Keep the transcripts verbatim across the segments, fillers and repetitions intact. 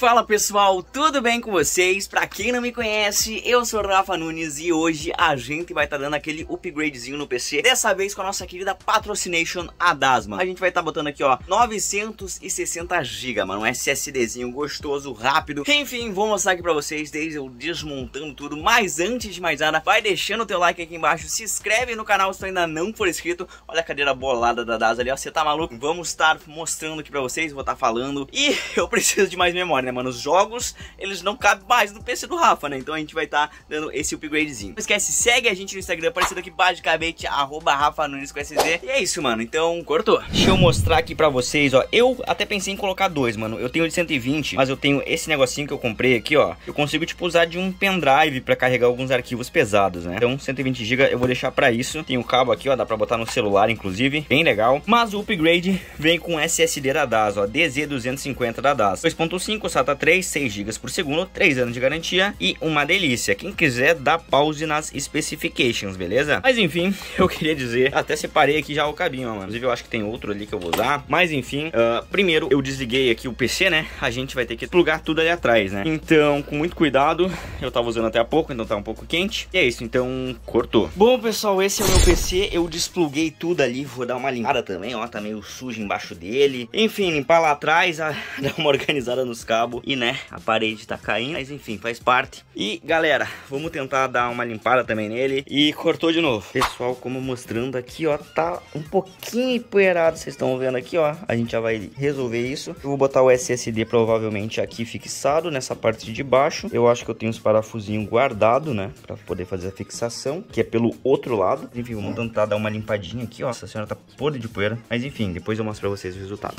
Fala pessoal, tudo bem com vocês? Pra quem não me conhece, eu sou o Rafa Nunes e hoje a gente vai estar tá dando aquele upgradezinho no P C. Dessa vez com a nossa querida patrocination Adasma. A gente vai estar tá botando aqui, ó, novecentos e sessenta gigas, mano, um SSDzinho gostoso, rápido. Enfim, vou mostrar aqui pra vocês desde eu desmontando tudo. Mas antes de mais nada, vai deixando o teu like aqui embaixo, se inscreve no canal se tu ainda não for inscrito. Olha a cadeira bolada da Adasma ali, ó, você tá maluco? Vamos estar mostrando aqui pra vocês, vou estar tá falando. E eu preciso de mais memória, né, mano? Os jogos, eles não cabem mais no P C do Rafa, né? Então a gente vai estar tá dando esse upgradezinho. Não esquece, segue a gente no Instagram, aparecendo aqui basicamente, arroba Rafa Nunes com S Z. E é isso, mano. Então, cortou. Deixa eu mostrar aqui pra vocês, ó. Eu até pensei em colocar dois, mano. Eu tenho de cento e vinte, mas eu tenho esse negocinho que eu comprei aqui, ó. Eu consigo, tipo, usar de um pendrive pra carregar alguns arquivos pesados, né? Então, cento e vinte gigas eu vou deixar pra isso. Tem o cabo aqui, ó. Dá pra botar no celular, inclusive. Bem legal. Mas o upgrade vem com S S D da D A S, ó. D Z duzentos e cinquenta da D A S. dois ponto cinco, SATA três, seis gigas por segundo, três anos de garantia e uma delícia. Quem quiser dá pause nas specifications, beleza? Mas enfim, eu queria dizer, até separei aqui já o cabinho, ó, mano. Inclusive eu acho que tem outro ali que eu vou usar. Mas enfim, uh, primeiro eu desliguei aqui o P C, né? A gente vai ter que plugar tudo ali atrás, né? Então, com muito cuidado, eu tava usando até há pouco, então tá um pouco quente. E é isso, então cortou. Bom, pessoal, esse é o meu P C. Eu despluguei tudo ali, vou dar uma limpada também, ó. Tá meio sujo embaixo dele. Enfim, limpar lá atrás, a... dar uma organizada nos cabos. E, né, a parede tá caindo, mas enfim, faz parte. E, galera, vamos tentar dar uma limpada também nele. E cortou de novo. Pessoal, como mostrando aqui, ó, tá um pouquinho empoeirado. Vocês estão vendo aqui, ó. A gente já vai resolver isso. Eu vou botar o S S D provavelmente aqui fixado nessa parte de baixo. Eu acho que eu tenho os parafusinhos guardados, né, pra poder fazer a fixação, que é pelo outro lado. Enfim, vamos tentar dar uma limpadinha aqui, ó. Nossa senhora, tá podre de poeira. Mas enfim, depois eu mostro pra vocês o resultado.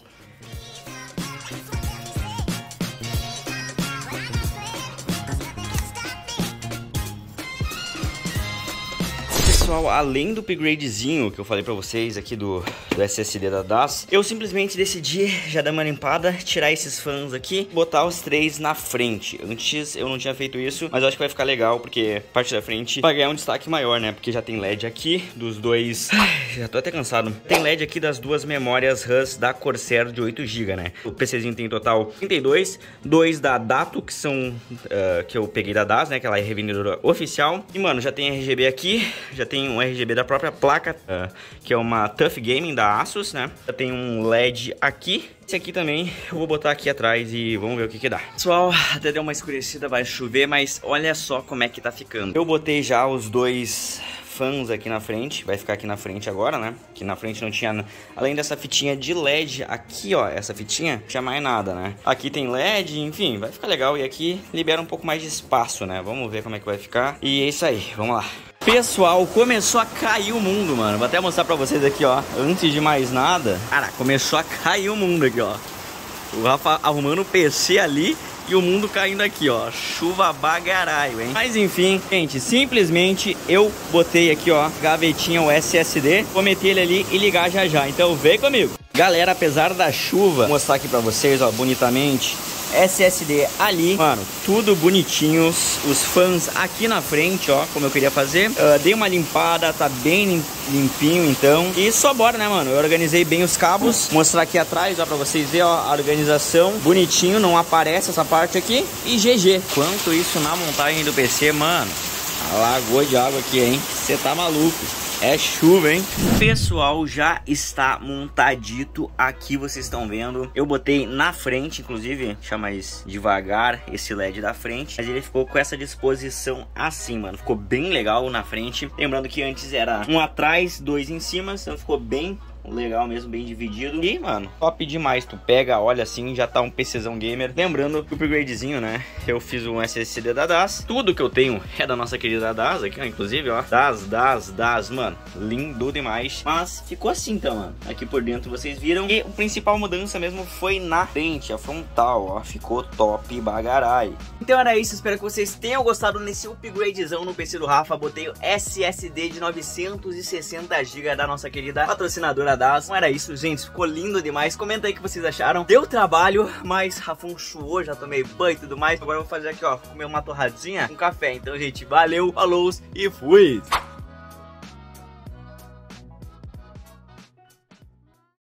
Pessoal, além do upgradezinho que eu falei pra vocês aqui do, do S S D da D A S, eu simplesmente decidi já dar uma limpada, tirar esses fãs aqui, botar os três na frente. Antes eu não tinha feito isso, mas eu acho que vai ficar legal, porque a parte da frente vai ganhar um destaque maior, né? Porque já tem L E D aqui dos dois... Ai, já tô até cansado. Tem L E D aqui das duas memórias RAM da Corsair de oito gigas, né? O PCzinho tem total trinta e dois, dois da Dato, que são... Uh, que eu peguei da D A S, né? Que ela é revendedora oficial. E, mano, já tem R G B aqui, já tem Tem um R G B da própria placa, uh, que é uma Tough Gaming da Asus, né? Já tem um L E D aqui. Esse aqui também eu vou botar aqui atrás e vamos ver o que que dá. Pessoal, até deu uma escurecida, vai chover, mas olha só como é que tá ficando. Eu botei já os dois fãs aqui na frente, vai ficar aqui na frente agora, né? Que na frente não tinha, além dessa fitinha de L E D aqui, ó, essa fitinha, não tinha mais nada, né? Aqui tem L E D, enfim, vai ficar legal. E aqui libera um pouco mais de espaço, né? Vamos ver como é que vai ficar. E é isso aí, vamos lá. Pessoal, começou a cair o mundo, mano. Vou até mostrar pra vocês aqui, ó. Antes de mais nada, cara, começou a cair o mundo aqui, ó. O Rafa arrumando o P C ali e o mundo caindo aqui, ó. Chuva bagaraio, hein? Mas enfim, gente, simplesmente eu botei aqui, ó, gavetinha o S S D, vou meter ele ali e ligar já já. Então vem comigo. Galera, apesar da chuva, vou mostrar aqui pra vocês, ó, bonitamente. S S D ali, mano, tudo bonitinho. Os fãs aqui na frente, ó, como eu queria fazer. uh, Dei uma limpada, tá bem limpinho, então. E só bora, né, mano? Eu organizei bem os cabos. Vou mostrar aqui atrás, ó, pra vocês verem, ó, a organização. Bonitinho, não aparece essa parte aqui. E G G. Quanto isso na montagem do P C, mano. A lagoa de água aqui, hein? Você tá maluco. É chuva, hein? Pessoal, já está montadito aqui, vocês estão vendo. Eu botei na frente, inclusive, deixa mais devagar esse L E D da frente. Mas ele ficou com essa disposição assim, mano. Ficou bem legal na frente. Lembrando que antes era um atrás, dois em cima. Então ficou bem legal mesmo, bem dividido. E, mano, top demais. Tu pega, olha assim, já tá um PCzão gamer. Lembrando que o upgradezinho, né? Eu fiz um S S D da D A S. Tudo que eu tenho é da nossa querida D A S aqui, ó. Inclusive, ó. D A S, D A S, D A S, mano. Lindo demais. Mas ficou assim, então, mano. Aqui por dentro vocês viram. E a principal mudança mesmo foi na frente, a frontal, ó. Ficou top bagarai. Então era isso. Espero que vocês tenham gostado nesse upgradezão no P C do Rafa. Botei o S S D de novecentos e sessenta gigas da nossa querida patrocinadora D A S. Não era isso, gente, ficou lindo demais. Comenta aí o que vocês acharam. Deu trabalho, mas Rafão chuou, já tomei banho e tudo mais. Agora eu vou fazer aqui, ó, comer uma torradinha com café. Então, gente, valeu, falou e fui!